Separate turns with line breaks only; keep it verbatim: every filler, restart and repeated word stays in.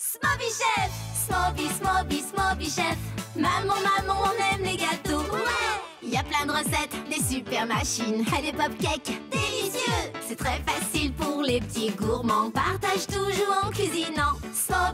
Smobby Chef! Smobby, Smobby, Smobby Chef! Maman, maman, on aime les gâteaux! Ouais! Il y a plein de recettes, des super machines, et des pop-cakes délicieux! C'est très facile pour les petits gourmands, partage toujours en cuisinant. Smobby